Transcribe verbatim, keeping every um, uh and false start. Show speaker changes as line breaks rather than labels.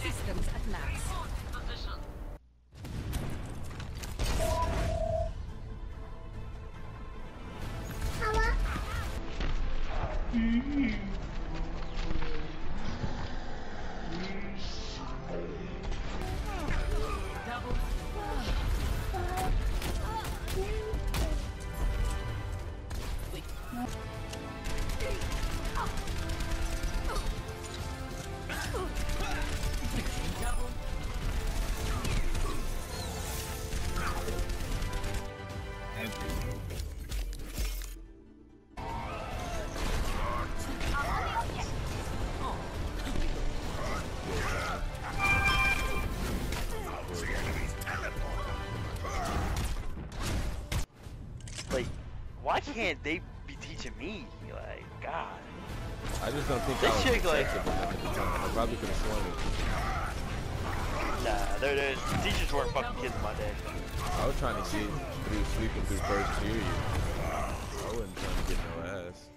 systems at max.
Like, why can't they be teaching me? Like, God.
I just don't think
This
I was
chick, like-
accessible at the time. I probably could have sworn it.
Nah, they're, they're, teachers weren't fucking kids in my day.
I was trying to get through sleeping through first period. I wasn't trying to get no ass.